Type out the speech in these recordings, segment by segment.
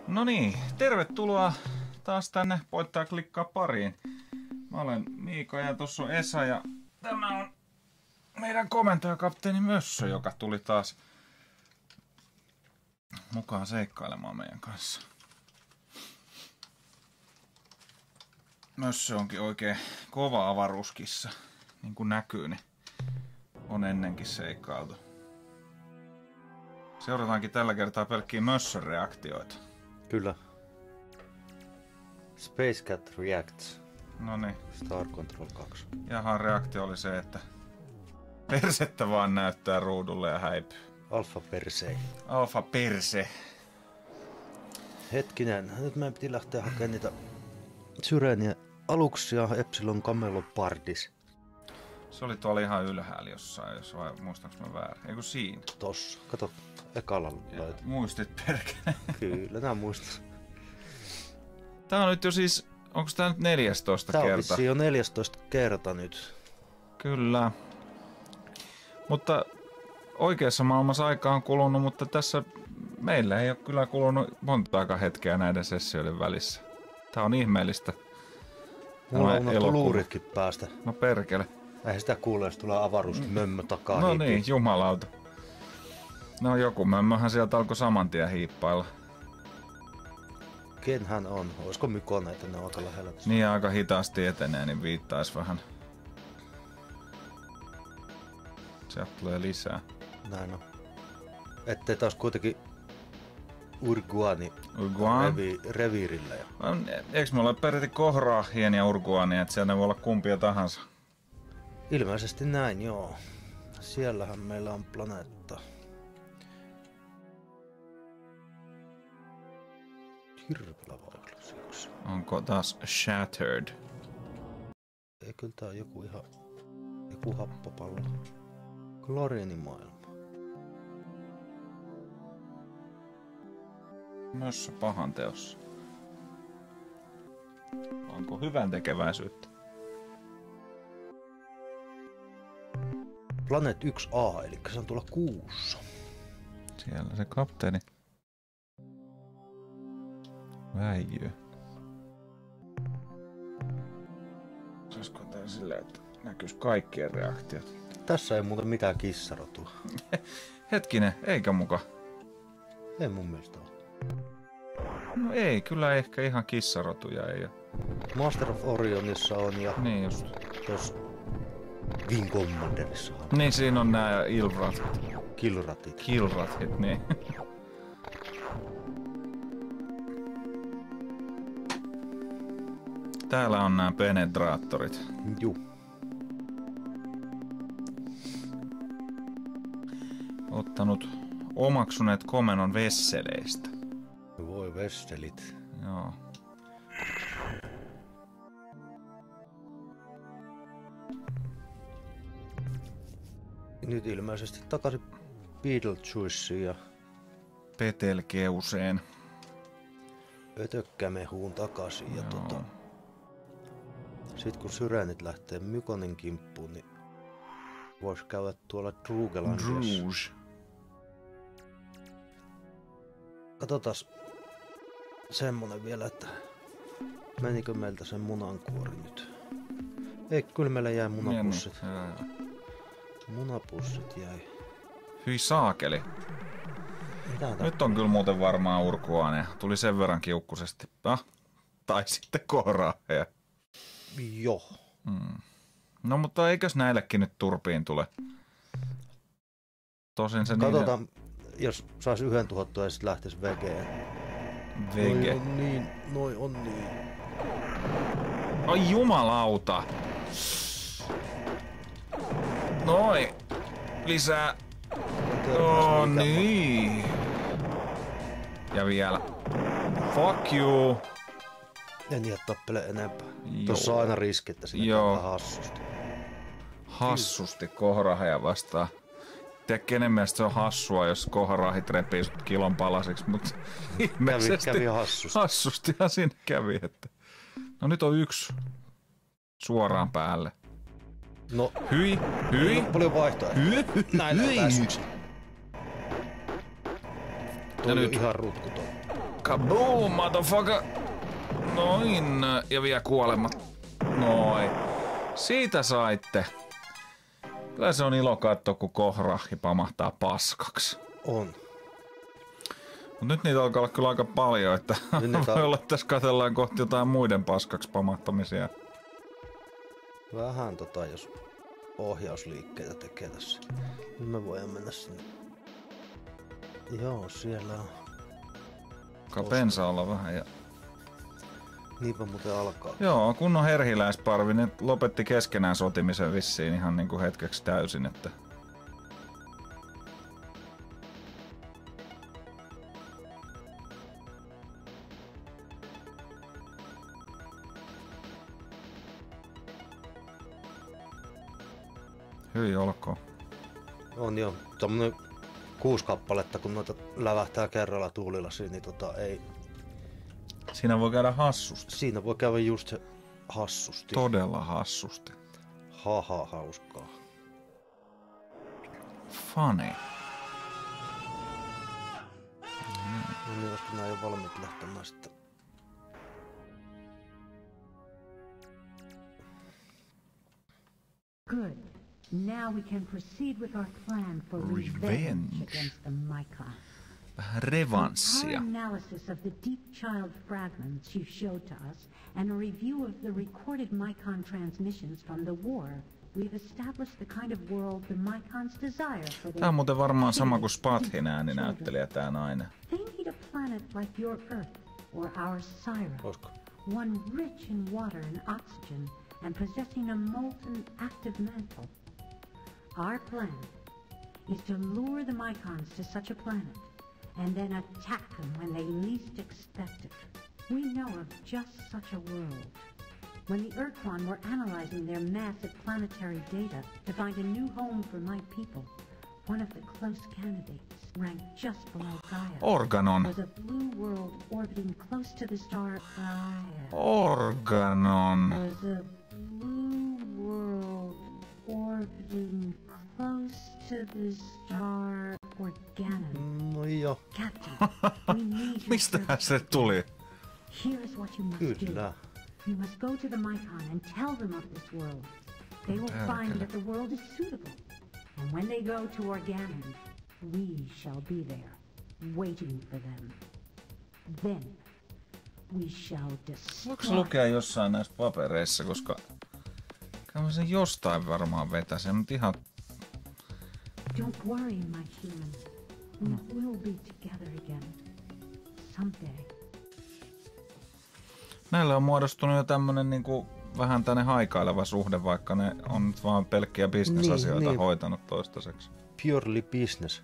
No niin, tervetuloa taas tänne Voittaa klikkaa pariin. Mä olen Miika ja tuossa on Esa ja tämä on meidän komentajakapteeni Mössö, joka tuli taas mukaan seikkailemaan meidän kanssa. Mössö onkin oikein kova avaruuskissa, niin kuin näkyy, niin on ennenkin seikkailtu. Seurataankin tällä kertaa pelkkiä Mössön reaktioita. Kyllä. Space Cat Reacts. Noniin. Star Control 2. Jahan reaktio oli se, että persettä vaan näyttää ruudulle ja häipyy. Alpha Persei. Alpha Perse. Hetkinen, nyt meidän piti lähteä hakemaan niitä Syreniä aluksia Epsilon Camelopardis. Se oli tuolla ihan ylhäällä jossain, jos vai muistaaks mä väärin. Eiku siinä? Tossa. Kato, ekalla löytyy. Muistit perkele. Kyllä, nää muistas. Tää on nyt jo siis, onko tää nyt 14 Tää on kerta? vissiin jo 14 kerta nyt. Kyllä. Mutta oikeassa maailmassa aikaa on kulunut, mutta tässä meillä ei ole kyllä kulunut montaakaan hetkeä näiden sessioiden välissä. Tää on ihmeellistä. Mulla on unohtu luuritkin päästä. No perkele. Eihän sitä kuule, jos tulee avaruusmömmö takaa. No niin, jumalauta. No joku mömmöhän sieltä alkoi saman tien hiippailla. Ken hän on? Olisiko Mykoneita, ne on aika lähellä. Niin aika hitaasti etenee, niin viittaisi vähän. Sieltä tulee lisää. Näin on. Ettei taas kuitenkin Urguani reviirillä. Eikö me olla periaatteessa Kohraahien ja Urguania, että siellä voi olla kumpia tahansa? Ilmeisesti näin, joo. Siellähän meillä on planeetta. Hirveellä vaikutus. Onko taas Shattered? Ei, kyllä tää on joku happopallo. Glorienin maailma. Mössö pahan teossa. Onko hyvän tekeväisyyttä? Planet 1A, eli se on tuolla kuussa. Siellä se kapteeni väijyy. Saisiko tää silleen, että näkyis kaikkien reaktiot? Tässä ei muuten mitään kissarotua. Hetkinen, eikä muka? Ei mun mielestä ole. No ei, kyllä ehkä ihan kissarotuja ei oo. Master of Orionissa on ja Niin just. tuossa Wing Commanderissa on. Niin siinä on nää Ilratit. Killratit. Killratit, niin. Täällä on nämä penetraattorit. Juu. Ottanut omaksuneet komennon vesseleistä. Voi vesselit. Joo. Nyt ilmeisesti takaisin Beetlejuiceen ja Petelkeuseen. Ötökkämehuun takaisin. Ja Joo. sit kun Syrenit lähtee Mykonin kimppuun, niin vois käydä tuolla Drugelandiassa. Druge. Katsotaas semmonen vielä, että menikö meiltä sen munankuori nyt? Ei, kyllä meillä jäi munapussit. Munapussit jäi. Hyi saakeli. Mitä Nyt on kyllä muuten varmaan Urguania. Tuli sen verran kiukkusesti. Tai sitten Kohraahia. Joo. No mutta eikös näillekin nyt turpiin tule? Tosin se katsotaan, jos sais yhden tuhottua ja sit lähtis vegeen. Vege. Noi on niin. Ai jumalauta. Noi. Lisää. Oh niin. Ja vielä. Fuck you. En jää tappele enempää. Joo. Tossa on aina riski, että sinne tulee hassusti. Hassusti Kohraahia vastaan. Tiedä kenen mielestä se on hassua, jos Kohraahit repii sut kilon palasiksi, mutta ilmeisesti kävi hassusti. Hassustihan siinä kävi. Että. No nyt on yksi suoraan päälle. No. Hyi. Paljon vaihtoehtoja. Näin on tässä. Ja nyt ihan rutkuton. Kaboom, motherfucker! Noin, ja vielä kuolemat. Noin. Siitä saitte. Kyllä se on ilo katsoa, kun kohrahki pamahtaa paskaksi. On. Mut nyt niitä alkaa olla kyllä aika paljon, että voi olla, että tässä katsellaan kohti jotain muiden paskaksi pamahtamisia. Vähän jos ohjausliikkeitä tekee tässä. Nyt me voidaan mennä sinne. Joo, siellä on. Pensa olla vähän ja... Niinpä muuten alkaa. Joo, kunnon herhiläisparvi, ne lopetti keskenään sotimisen vissiin ihan niinku hetkeksi täysin, että... Hyi olkoon. On jo, tommonen 6 kappaletta, kun noita lävähtää kerralla tuulilasiin, niin ei... Siinä voi käydä hassusti. Siinä voi käydä just se hassusti. Todella hassusti. Hauskaa. Funny. No niin, olisiko nää jo valmiit lähtemään sitten? Good. Now we can proceed with our plan for revenge against the Mycon. Vähän revanssia. Our analysis of the deep child fragments you showed to us, and a review of the recorded Mycon transmissions from the war, we've established the kind of world the Mycons desire for their... Tää on muuten varmaan sama kuin Spathin ääninäyttelijä tää nainen. They need a planet like your Earth, or our Syra. Olisiko? One rich in water and oxygen, and possessing a molten active mantle. Our plan is to lure the Mycons to such a planet, and then attack them when they least expect it. We know of just such a world. When the Urquan were analyzing their massive planetary data to find a new home for my people, one of the close candidates, ranked just below Gaia, Organon. was a blue world orbiting close to the star Gaia. Organon. Was a blue world orbiting close to the star Organon. No joo. Captain, we need your Mistähän se tuli? Here is what you must Kyllä. do. You must go to the Mycon and tell them of this world. They will find that the world is suitable. And when they go to Organon, we shall be there, waiting for them. Then we shall Voiko destroy. lukea jossain näissä papereissa, koska kyllä mä sen jostain varmaan vetäisin, mutta ihan... Don't worry, my human. We will be together again. Someday. Näillä on muodostunut jo tämmönen niinku vähän tänne haikaileva suhde, vaikka ne on nyt vaan pelkkiä bisnesasioita Niin. hoitanut toistaiseksi. Purely business.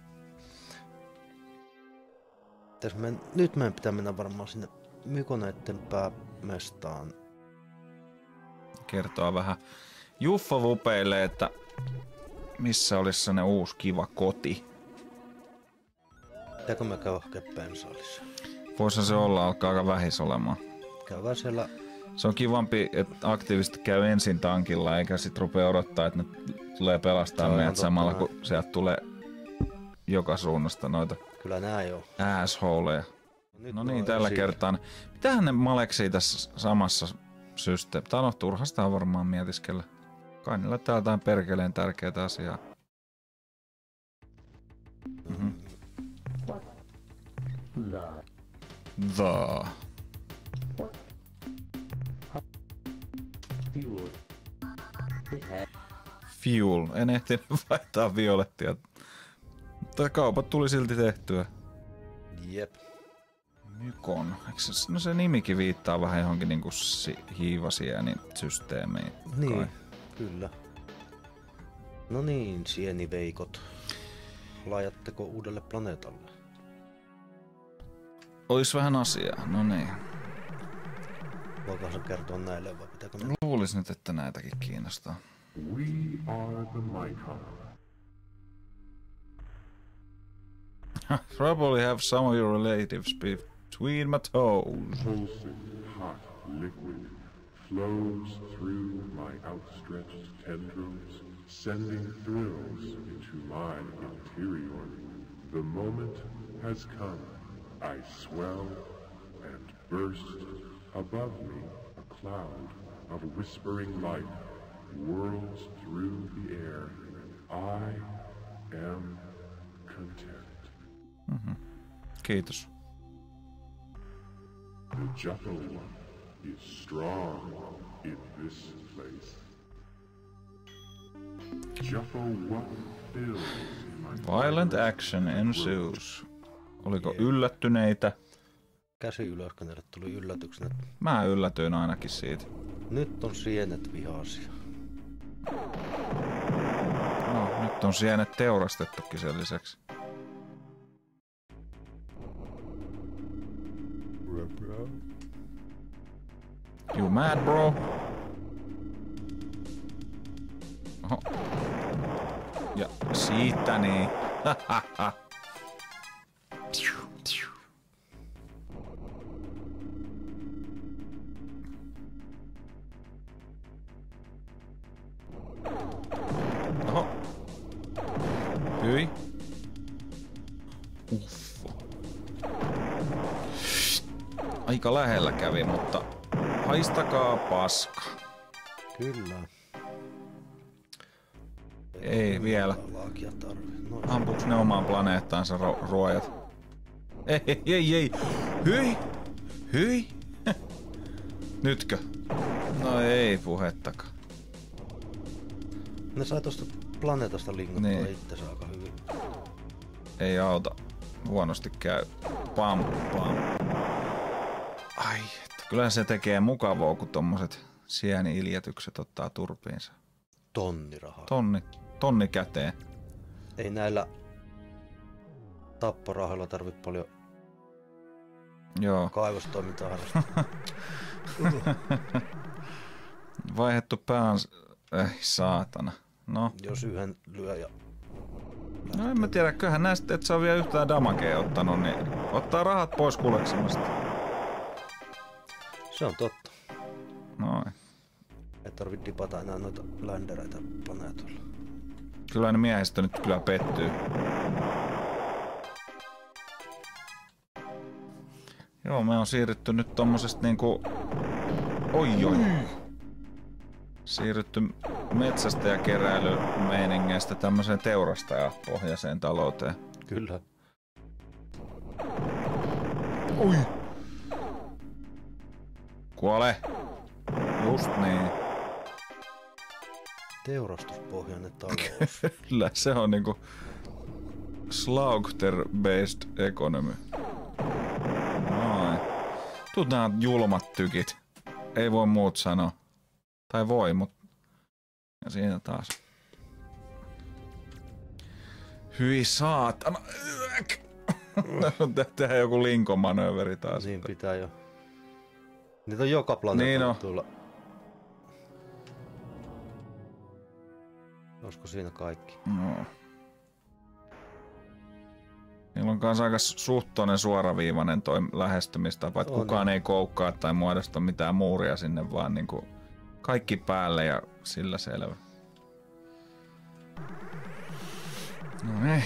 Nyt meidän pitää mennä varmaan sinne Mykoneiden päämestaan. Kertoa vähän Juffa-vupeille, että missä olisi sellainen uusi kiva koti. Pitääkö me käydä hakemaan pensaalissa? Voisihan se olla, alkaa aika vähis olemaan. Käydään siellä. Se on kivampi, että aktiivisesti käy ensin tankilla, eikä sit rupea odottaa, että ne tulee pelastaa meidät samalla, kun sieltä tulee joka suunnasta noita Kyllä nää joo. assholeja. Nyt No mä niin, oon tällä siinä. kertaa. Mitähän ne maleksii tässä samassa systeemissä? Tai no, turhasta on varmaan mietiskellä. Kai niillä täällä jotain perkeleen tärkeää asiaa. Mm-hmm. The. Fuel. En ehtinyt vaihtaa violettia. Mutta kaupat tuli silti tehtyä. Jep. Mykon. No se nimikin viittaa vähän johonkin niinku hiivasieni systeemiin. Niin, kai. kyllä. No niin, sieniveikot. Laajatteko uudelle planeetalle? Ois vähän asiaa, no niin. Voiko se kertoa näille vai pitääkö me... Luulis nyt, että näitäkin kiinnostaa. We are the Mycon. Probably have some of your relatives between my toes. Pulsing hot liquid flows through my outstretched tendrils, sending thrills into my interior. The moment has come. I swell First, above me, a cloud of whispering light whirls through the air. I am content. Kiitos. The Juffa One is strong in this place. Juffa One fills my Violent action ensues. Oliko yllättyneitä? Käsi ylös, kun teille tuli yllätyksenä. Mä yllätyin ainakin siitä. Nyt on sienet vihaisia. No, nyt on sienet teurastettukin sen lisäksi. You mad, bro? Oho. Ja siitä niin. Oho. Hyi. Uffo. Aika lähellä kävi, mutta haistakaa paska. Kyllä. Ei vielä. Laakia tarvii. No, Ampuuks ne omaan planeettaansa ruojat? Ei. Hyi! Hyi! Nytkö? No ei puhettakaan. ne sai tosta planeetasta lingottua Niin. itsensä aika hyvin. Ei auta. Huonosti käy. Pam. Ai, että kyllähän se tekee mukavaa, kun tommoset sieni-iljätykset ottaa turpiinsa. Tonni rahaa. Tonni käteen. Ei näillä tapporahoilla tarvi paljon Joo. kaivostoimintaa harrastaa. Vaihettu pään... saatana. No. Jos yhden lyö ja... No en mä tiedä, kyllähän näistä et sä vielä yhtään damagea ottanut, niin ottaa rahat pois kuleksimasta. Se on totta. Noin. Ei tarvi dipata enää noita ländereitä planeetoilla. Kyllä ne miehistö nyt kyllä pettyy. Joo, me on siirrytty nyt tommosesta niinku... Oi. Siirrytty metsästä ja keräilymeiningeistä tämmöiseen teurastajapohjaiseen talouteen. Kyllä. Oi! Kuole! Just niin. Teurastuspohjainen talous. Kyllä, se on niinku slaughter-based economy. Noin. Tuut nää julmat tykit. Ei voi muut sanoa. Tai voi, mut... Ja siinä taas. Hyi saatana. Tehdään joku linkomanööveri taas. Niin pitää jo. Niitä on joka planeetalla Niin tulla. Olisiko siinä kaikki? No. Niillä on kans aika suhtoinen suoraviivainen toi lähestymistapa, että kukaan ei koukkaa tai muodosta mitään muuria sinne, vaan niinku kaikki päälle ja sillä selvä. No niin.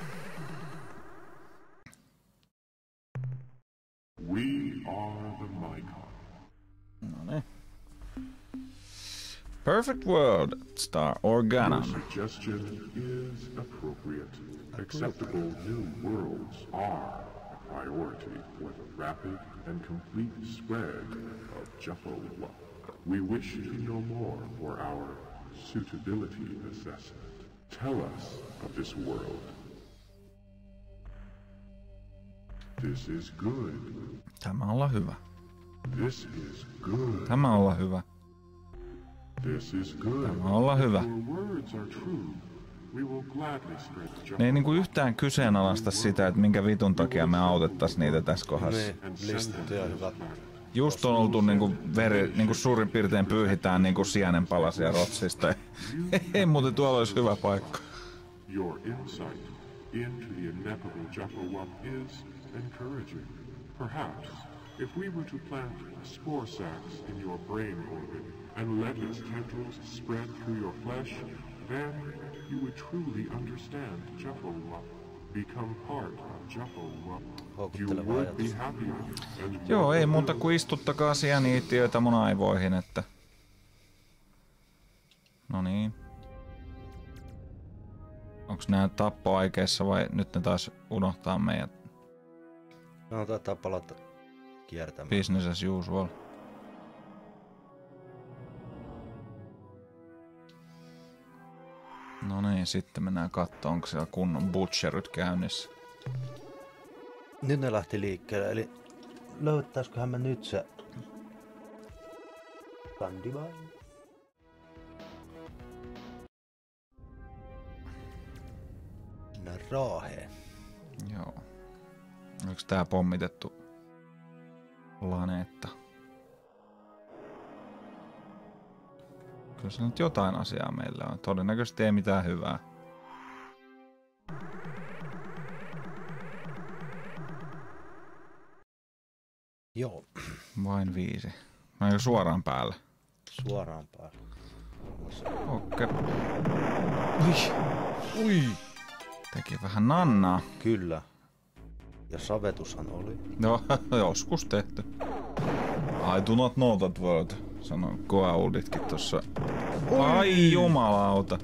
We are the Mycon. No niin. Perfect World, Star Organon. Your suggestion is appropriate. Acceptable new worlds are a priority for the rapid and complete spread of Juffa-Wa. We wish to know more for our suitability assessment. Tell us of this world. This is good. Tämä olla hyvä. This is good. Tämä olla hyvä. This is good. Tämä olla hyvä. Your words are true. We will gladly spread Juffa. Ne ei niinku yhtään kyseenalaista sitä, että minkä vitun takia me autettais niitä tässä kohdassa. Niin, listetty ja hyvä. Just on oltu niinku suurin piirtein pyyhitään niinku sienenpalasia rotsista. Ei muuten tuolla olisi hyvä paikka. Your insight into the ineffable Juffa-Wa is encouraging. Perhaps, if we were to plant spore sacs in your brain orbit and let its tendrils spread through your flesh, then you would truly understand Juffa-Wa. become part of Jumbo World. You Houkutteleva would ajatus. be happier. And Joo, ei muuta kuin istuttakaa sieniittiöitä mun aivoihin, että... No niin. Onks nää tappoaikeissa vai nyt ne taas unohtaa meidät? No taitaa palata kiertämään. Business as usual. No niin, sitten mennään kattoo, onko siellä kunnon butcheryt käynnissä. Nyt ne lähti liikkeelle, eli löytäisiköhän me nyt se Candyman? Mennään Raaheen. Joo. Oliko tää pommitettu planeetta? Kyllä se nyt jotain asiaa meillä on. Todennäköisesti ei mitään hyvää. Joo, Vain 5. Mä oon suoraan päälle. suoraan päälle. Okei. Ui. Teki vähän nannaa. Kyllä. Ja savetushan oli. No, joskus tehty. I do not know that word, sanoi Goa'ulditkin tossa. Ai jumalauta.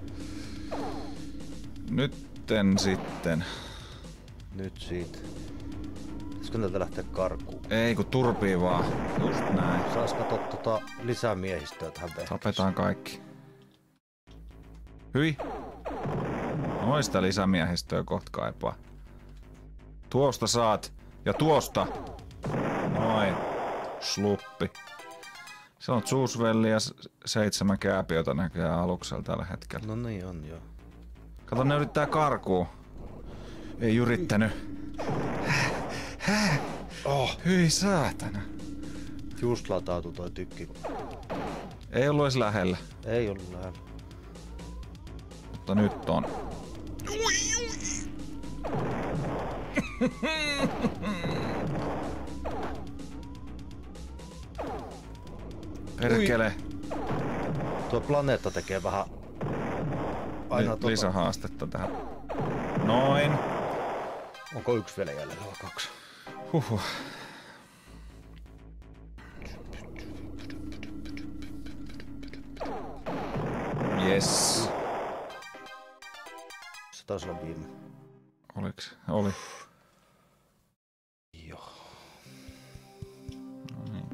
Nytten sitten. Nyt siitä. Pitäisikö näiltä lähteä karkuun? Ei kun turpii vaan. Just näin. Sais katsoa lisää miehistöä tähän vehkeeseen. Tapetaan kaikki. Hyi. Noista lisämiehistöä kohta kaipaa. Tuosta saat. Ja tuosta. Noin. Sluppi. Se on Zoosvelli ja 7 kääpiötä näköjään aluksella tällä hetkellä. No niin on joo. Kato, ne yrittää karkuun. Ei yrittänyt. Hyi saatana. Just latautui toi tykki. Ei ollut edes lähellä. Ei ollut lähellä. Mutta nyt on. Perkele. Tuo planeetta tekee vähän aina Lisähaastetta tähän. Noin. Onko yksi vielä jäljellä vai 2? Huhhuh. Yes. Se taisi olla viime. Oliks? Oli. Joo. No niin.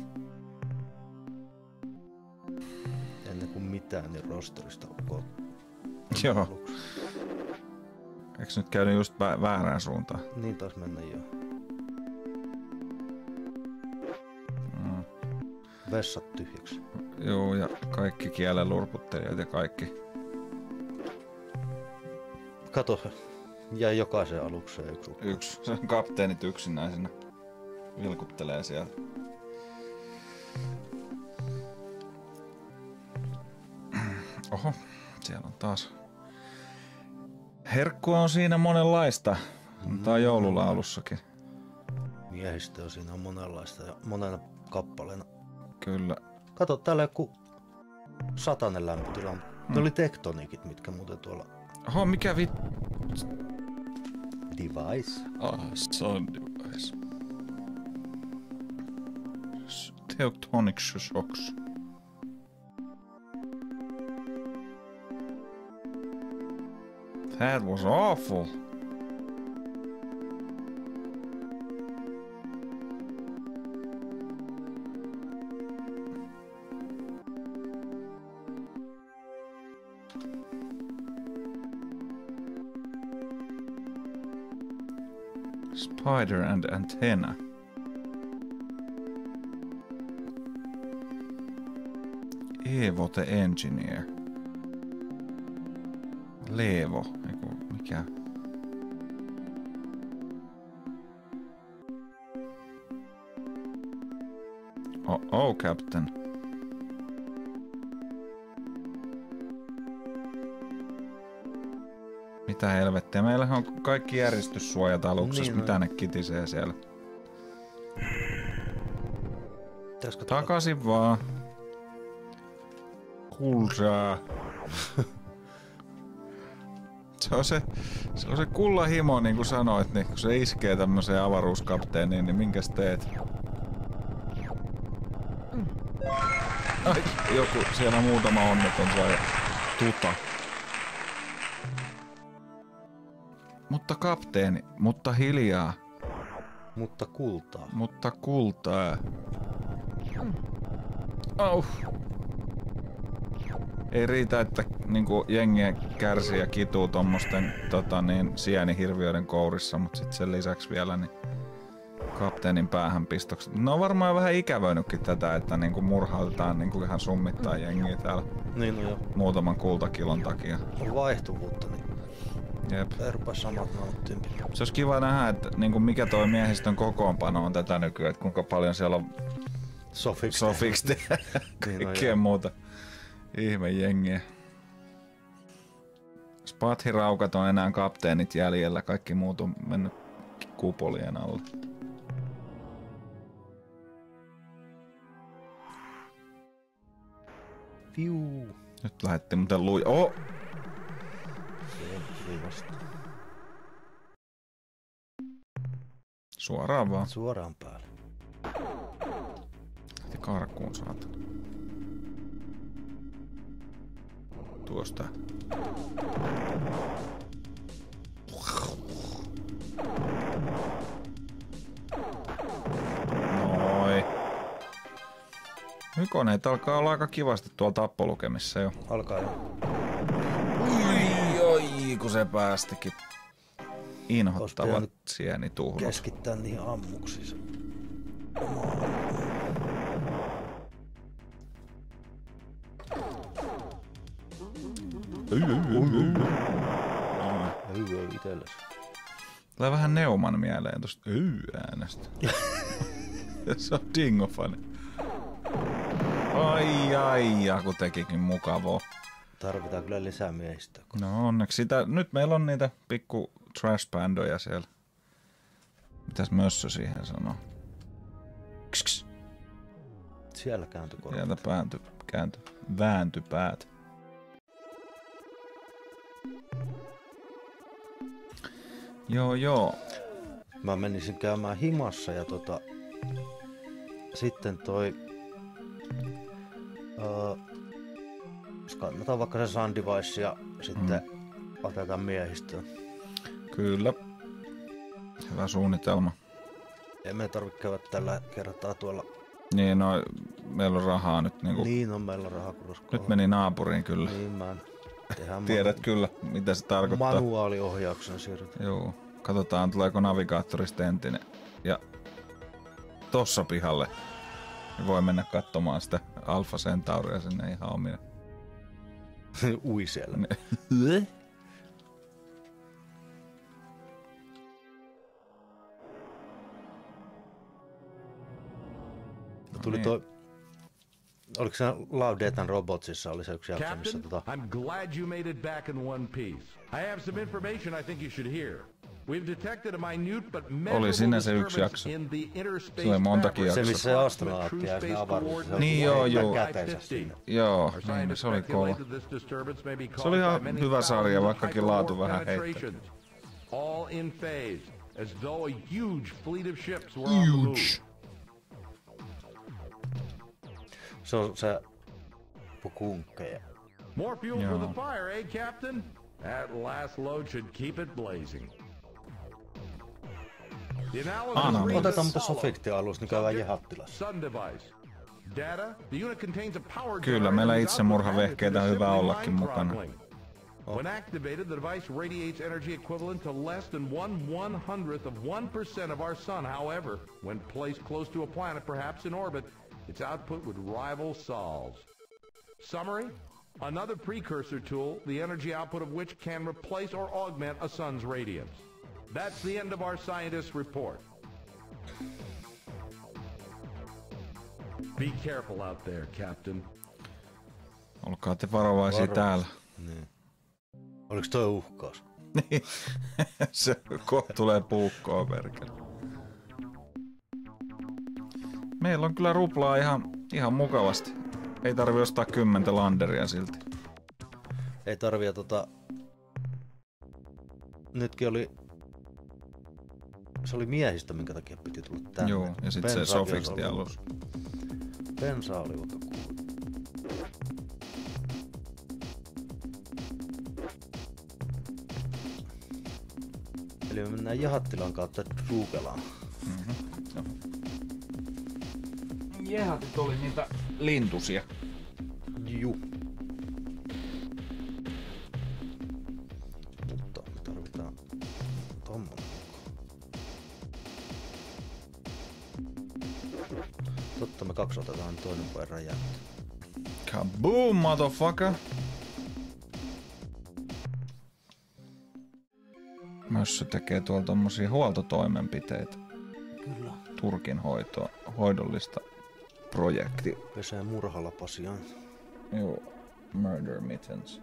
Ennen kuin mitään, niin rosterista on Joo. Eiks nyt käynyt just väärään suuntaan? Niin taas mennä jo. Mm. Vessat tyhjäksi. Joo, ja kaikki kielen lurputtelijat ja kaikki. Kato, jäi jokaisen alukseen yksi. Yksi. Se on kapteenit yksinäisenä. Vilkuttelee siellä. Oho, siellä on taas. Herkkua on siinä monenlaista. Tai joululaulussakin. Miehistöä siinä on monenlaista ja monena kappaleena. Kyllä. Kato, täällä joku 100 lämpötila. Ne oli tektonikit, mitkä muuten tuolla... Oho, mikä Device. Sun device. Tectonic shocks. That was awful. Spider and antenna. Evo the Engineer. Levo. Eiku, mikä? Oh, Captain. Mitä helvettiä? Meillähän on kaikki järjestyssuojat aluksessa. Niin, mitä ne kitisee siellä? Takaisin vaan. Kulsaa. Se on se Se on se kullahimo, niin kuin sanoit, niin kun se iskee tämmöiseen avaruuskapteeniin, niin minkäs teet? Ai, joku, siellä muutama onneton sai tuta. Mutta kapteeni, mutta hiljaa. Mutta kultaa. Mutta kultaa. Oh. Ei riitä, että niinku jengiä kärsii ja kituu tommosten sienihirviöiden kourissa, mutta sit sen lisäksi vielä niin kapteenin päähän pistokset. Ne on varmaan vähän ikävöinytkin tätä, että niinku murhautetaan niinku ihan summittaa jengiä täällä Niin no jo. muutaman kultakilon takia. On vaihtuvuutta, niin Jep. ei rupea samat nauttimpi. Se olisi kiva nähdä, että niinku mikä toi miehistön kokoonpano on tätä nykyään, että kuinka paljon siellä on Sofixte ja kaikkea muuta ihme jengiä. Spathiraukat on enää kapteenit jäljellä, kaikki muut on mennyt kupolien alle. Piu. Nyt lähetti muuten Oh! Suoraan vaan. Suoraan päälle. Lähti karkuun saatana. Tuosta. Noi. Mykoneet alkaa olla aika kivasti tuolla tappolukemissa jo. Alkaa jo. Oi, kun se päästikin. Inhottavat sienituhlot. Keskittää niihin ammuksiinsa. Ei itelles. Tulee vähän Neuman mieleen tosta äänestä. Se on dingofani. Ai, kun tekikin mukavaa. Tarvitaan kyllä lisää miehistöä. No onneksi sitä. Nyt meillä on niitä pikku trash-bandoja siellä. Mitäs Mössö siihen sanoo? Kss. Siellä kääntyi korvat. Sieltä vääntyi päät. Joo. Mä menisin käymään himassa ja sitten skannataan vaikka se Sun Device ja sitten otetaan miehistöön. Kyllä. Hyvä suunnitelma. Ei me tarvitse käydä tällä kertaa tuolla. Niin, no meillä on rahaa nyt niinku. Niin on, meillä on rahaa kuroskaa. Nyt meni naapuriin kyllä. Niin mä Tiedät kyllä, mitä se tarkoittaa. Manuaaliohjauksen siirrytään. Joo. Katsotaan, tuleeko navigaattorista entinen. Ja tossa pihalle voi mennä katsomaan sitä Alpha Centauria sinne ihan omina. Ui siellä. Tuli toi. Oliko se Love, Death and Robotsissa oli se yksi jakso, missä I'm glad you made it back in one piece. I have some information I think you should hear. We've detected a minute but measurable disturbance in the interspace se oli montakin Se jaksoa. missä se astronaatti ja sinne avaruudessa. Niin joo. Käteensä sinne. Joo, niin, se oli kova. Se oli ihan hyvä sarja, vaikkakin laatu vähän heittää. All in phase, as though a huge fleet of ships were on the move. Se on se pukunkkeja. More fuel for the fire, eh, Captain? That last load should keep it blazing. Otetaan mutta Sofixte-alus, niin käydään Jehattilassa. Kyllä, meillä itsemurhavehkeitä on hyvä ollakin mukana. When activated, the device radiates energy equivalent to less than 1/100th of 1% of our sun. However, when placed close to a planet, perhaps in orbit, its output would rival Sol's. Summary: another precursor tool, the energy output of which can replace or augment a sun's radiance. That's the end of our scientist's report. Be careful out there, Captain. Olkaa te varovaisia täällä. Niin. Oliko toi uhkaus? Niin. Se tulee puukkoon perkele. Meillä on kyllä ruplaa ihan mukavasti. Ei tarvi ostaa 10 landeria silti. Ei tarvii nytkin oli... Se oli miehistä, minkä takia piti tulla tänne. Joo, ja sit se Sofixti alus. Bensa oli vaikka kuulu. Eli me mennään Jahattilan kautta Trugelaan. Jehatit oli niitä lintusia. Juu. Mutta me tarvitaan tommonen. Totta, me kaksi otetaan toinen päin räjäyttää. Kaboom, motherfucker! Mössö tekee tuolla tommosia huoltotoimenpiteitä. Kyllä. Turkin hoidollista projekti. Pesee murhalapasiaan. Joo, Murder Mittens.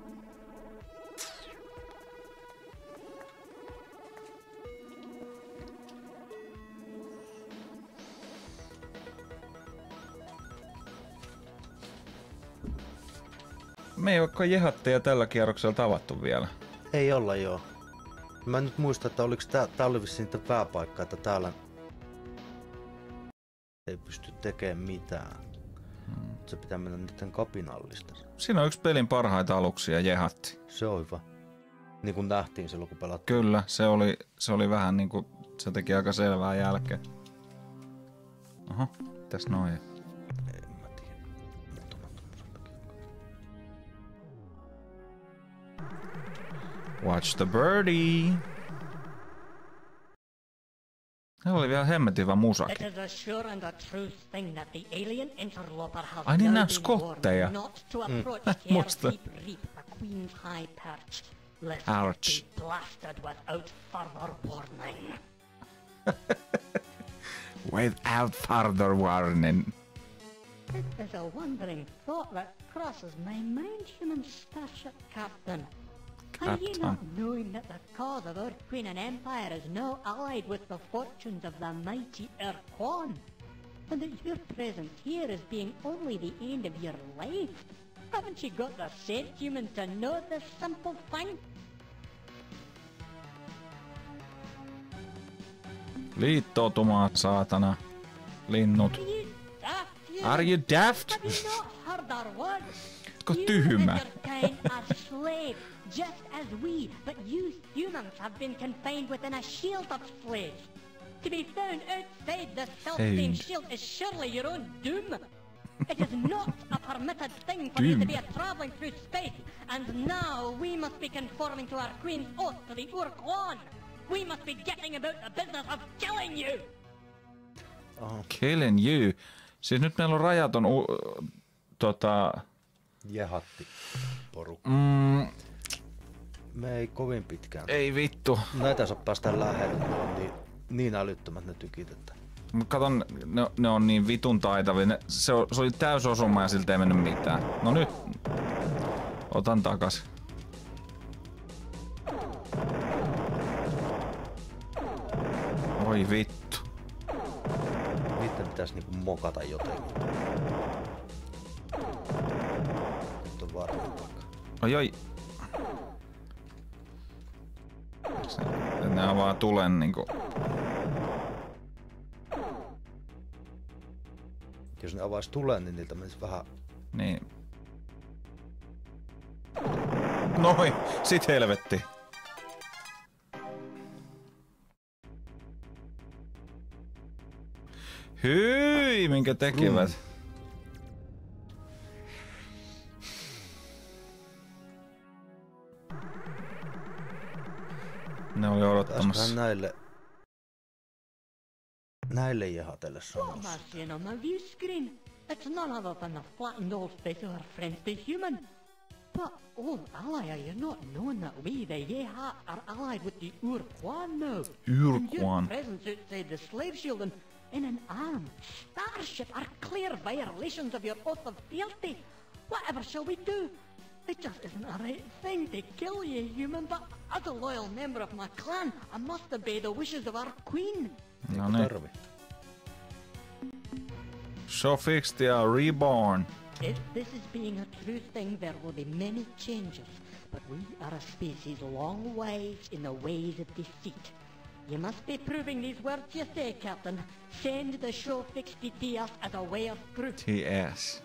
Me ei olekaan jehatteja tällä kierroksella tavattu vielä. Ei olla joo. Mä en nyt muista, että oliks tää oli vissiin niitä pääpaikkaa, että täällä ei pysty tekemään mitään. Se pitää mennä niiden kapinallista. Siinä on yksi pelin parhaita aluksia, jehatti. Se on hyvä. Niin kuin nähtiin silloin, kun pelattiin. Kyllä, se oli vähän niinku, se teki aika selvää jälkeen. Oho, mitäs noin? En mä tiedä. Muutama tommosen takia. Watch the birdie! Täällä oli vielä hemmetin hyvä musaki. It is a sure and a true thing that the alien interloper has Ai niin, now nää been skotteja. warned not to approach Musta. Deep Reap, the Queen's High Perch, lest Ouch. it be blasted without further warning. Without further warning. It is a wondering thought that crosses my mind, human starship captain. Are ye not knowing that the cause of our Queen and Empire is now allied with the fortunes of the mighty Urquan? And that your presence here is being only the end of your life? Haven't you got the sense, human, to know this simple thing? Liittoutumaan, saatana. Linnut. Are you daft, human? Are you daft? Have you not heard our words? Ootko You tyhmä? and your kind are slaves, just as we, but you humans have been confined within a shield of slaves. To be found outside this self-same Found. shield is surely your own doom. It is not a permitted thing for you to be travelling through space, and now we must be conforming to our Queen's oath to the Urquan. We must be getting about the business of killing you. Killing you. Siis nyt meillä on rajaton Jehatti porukka. Me ei kovin pitkään. Ei vittu. Näitä saa päästä lähelle, ne on niin älyttömät ne tykit, että... Katon, ne on niin vitun taitavia. Se oli täysosuma ja siltä ei mennyt mitään. No nyt. Otan takas. Oi vittu. Niitten pitäis niinku mokata jotenkin. Nyt on varmaan paikka. Oi. Ne avaa tulen niinku. Jos ne avais tulen, niin niiltä menisi vähän... Niin. Noin, sit helvetti. Hyi, minkä tekivät. Ne oli odottamassa. Näille jehatelle sanoa. What am I seeing on my view screen? It's none other than the flattened old face of our friend the human. But, old ally, are you not knowing that we, the Yehat, are allied with the Urquan now? And your Urquan. presence outside the slave shield and in an armed starship are clear violations of your oath of fealty. Whatever shall we do? It just isn't the right thing to kill you, human, but as a loyal member of my clan, I must obey the wishes of our queen. No niin. Sophistia Reborn. If this is being a true thing, there will be many changes. but we are a species long ways in the ways of deceit. You must be proving these words you say, Captain. Send the show fix to TS as a way of proof. TS.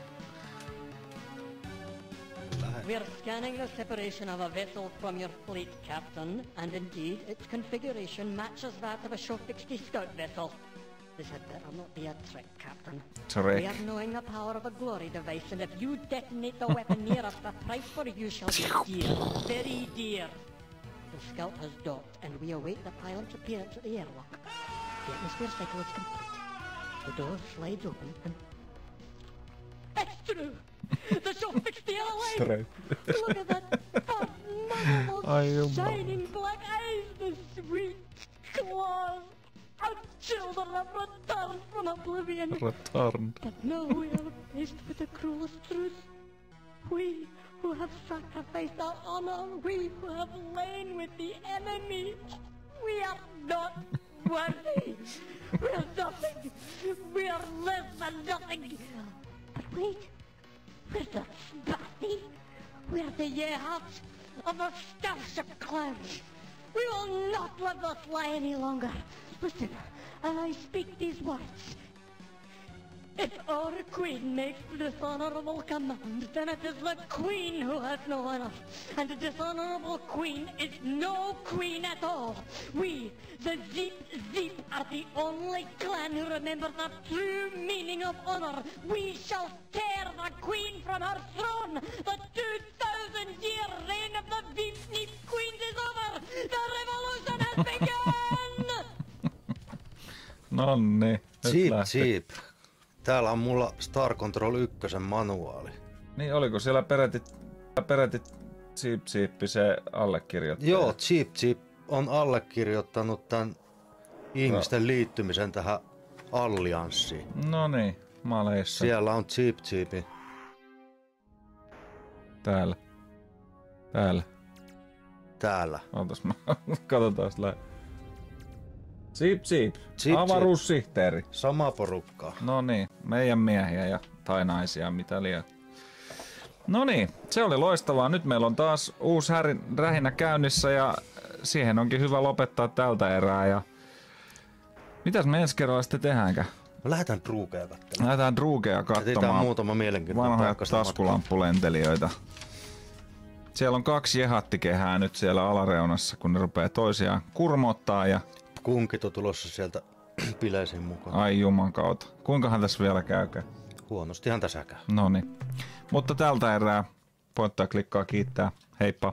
We're scanning the separation of a vessel from your fleet, Captain, and indeed its configuration matches that of a show fixed scout vessel. This had better not be a trick, Captain. Trick. We are knowing the power of a glory device, and if you detonate the weapon near us, the price for you shall be dear, very dear. The scout has docked, and we await the pilot's appearance at the airlock. The atmosphere cycle is complete. The door slides open, and... It's true! The show fixed the alive! Look at that phenomenal shining black eyes, the sweet claws! Our children have returned from oblivion! Returned. But now we are faced with the cruelest truth. We who have sacrificed our honor, we who have lain with the enemy, we are not worthy. We are nothing. We are less than nothing. But wait, we're the Spathi. We're the Yehards of the Starship clans. We will not let this lie any longer. Listen, as I speak these words. If our queen makes the dishonorable command, then it is the queen who has no honor. And the dishonorable queen is no queen at all. We, the Zeep, are the only clan who remember the true meaning of honor. We shall tear the queen from her throne. The 2,000-year reign of the Veep queens is over. The revolution has begun! Nonni, nyt lähtee. Jeep. Täällä on mulla Star Control 1 manuaali. Niin, oliko siellä peräti Jeep se allekirjoittaja? Joo, Jeep on allekirjoittanut tämän ihmisten liittymisen tähän allianssiin. No niin, maleissa. Siellä on Jeepin. Täällä. Ootas mä, katsotaan sitä. Jeep. Avaruussihteeri. Sama porukkaa. No niin, meidän miehiä tai naisia, mitä liian. No niin, se oli loistavaa. Nyt meillä on taas uusi rähinä käynnissä ja siihen onkin hyvä lopettaa tältä erää. Ja mitäs me ensi kerralla sitten tehdäänkään? Lähdetään Drugea katsomaan. Lähdetään Drugea katsomaan. Muutama mielenkiintoinen vanhoja taskulampulentelijöitä. Siellä on 2 jehattikehää nyt siellä alareunassa, kun ne rupeaa toisiaan kurmottaa ja... Kunkit on tulossa sieltä bileisiin mukaan. Ai juman kautta. Kuinkahan tässä vielä käykään? Huonostihan tässä käy. Noniin. Mutta tältä erää pointtaa klikkaa kiittää. Heippa!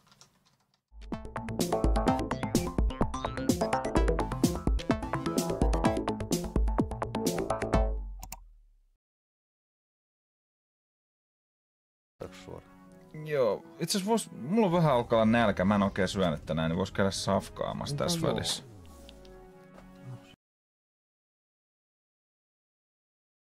Joo, itse asiassa mulla on vähän alkaa nälkä, mä en oikein syönyt tänään, niin vois käydä safkaamassa tässä välissä.